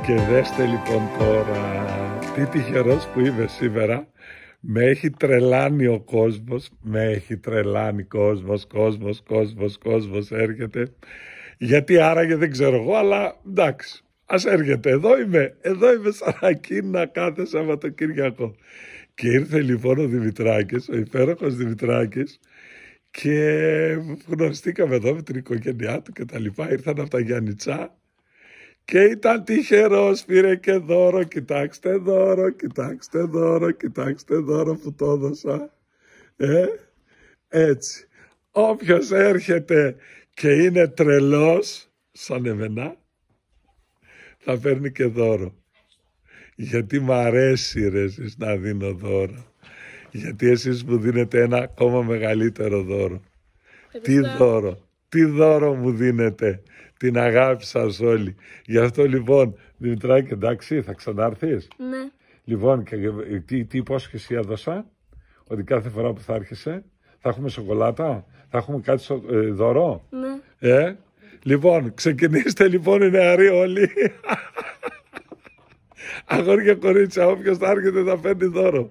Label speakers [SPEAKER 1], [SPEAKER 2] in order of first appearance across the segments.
[SPEAKER 1] Και δέστε λοιπόν τώρα, τι τυχερός που είμαι σήμερα. Με έχει τρελάνει ο κόσμος, με έχει τρελάνει κόσμος έρχεται. Γιατί άραγε δεν ξέρω εγώ, αλλά εντάξει, ας έρχεται. Εδώ είμαι σαν εκείνα κάθε Σαββατοκύριακο. Και ήρθε λοιπόν ο Δημητράκης, ο υπέροχος Δημητράκης, και γνωριστήκαμε εδώ με την οικογένειά του και τα λοιπά. Ήρθαν από τα Γιάννητσά και ήταν τυχερός, πήρε και δώρο. Κοιτάξτε δώρο που το έδωσα. Έτσι. Όποιος έρχεται και είναι τρελός, σαν εμένα, θα παίρνει και δώρο. Γιατί μ' αρέσει ρε εσείς να δίνω δώρο. Γιατί εσείς μου δίνετε ένα ακόμα μεγαλύτερο δώρο. Τι δώρο μου δίνετε. Την αγάπη σας όλοι. Γι' αυτό λοιπόν, Δημητράκη, εντάξει, θα ξανάρθεις.
[SPEAKER 2] Ναι.
[SPEAKER 1] Λοιπόν, και τι υπόσχεση έδωσα, ότι κάθε φορά που θα έρχεσαι, θα έχουμε σοκολάτα, θα έχουμε κάτι δώρο.
[SPEAKER 2] Ναι.
[SPEAKER 1] Λοιπόν, ξεκινήστε λοιπόν οι νεαροί όλοι. Αγόρια κορίτσια, όποιος θα έρχεται θα παίρνει δώρο.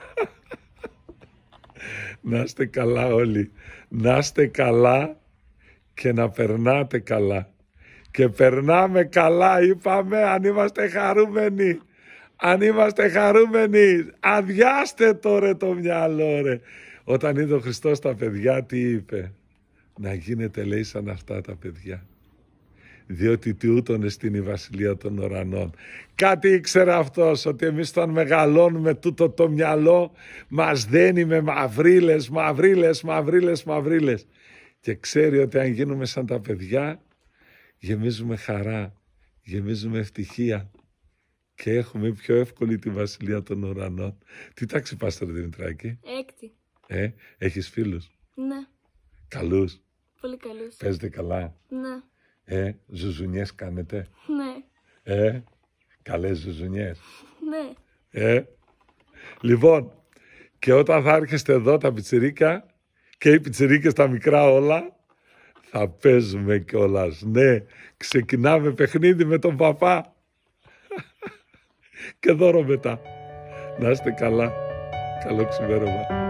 [SPEAKER 1] Να είστε καλά όλοι. Να είστε καλά και να περνάτε καλά. Και περνάμε καλά, είπαμε, αν είμαστε χαρούμενοι. Αν είμαστε χαρούμενοι, αδειάστε τώρα το μυαλό ρε. Όταν είδε ο Χριστός τα παιδιά, τι είπε? Να γίνετε, λέει, σαν αυτά τα παιδιά. Διότι τούτον εστίν η βασιλεία των ουρανών. Κάτι ήξερε αυτός, ότι εμείς όταν μεγαλώνουμε τούτο το μυαλό, μας δένει με μαυρίλες. Και ξέρει ότι αν γίνουμε σαν τα παιδιά, γεμίζουμε χαρά, γεμίζουμε ευτυχία και έχουμε πιο εύκολη τη βασιλεία των ουρανών. Τι τάξη πας τώρα, Δημητράκη?
[SPEAKER 2] 6.
[SPEAKER 1] Έχεις φίλους?
[SPEAKER 2] Ναι.
[SPEAKER 1] Καλούς?
[SPEAKER 2] Πολύ καλούς.
[SPEAKER 1] Παίζετε καλά?
[SPEAKER 2] Ναι.
[SPEAKER 1] Ζουζουνιές κάνετε?
[SPEAKER 2] Ναι.
[SPEAKER 1] Καλές ζουζουνιές?
[SPEAKER 2] Ναι.
[SPEAKER 1] Λοιπόν, και όταν θα έρχεστε εδώ τα πιτσιρίκια και οι πιτσιρίκες τα μικρά όλα, θα παίζουμε κιόλας. Ναι, ξεκινάμε παιχνίδι με τον παπά. Και δώρο μετά. Να είστε καλά. Καλό ξημέρωμα.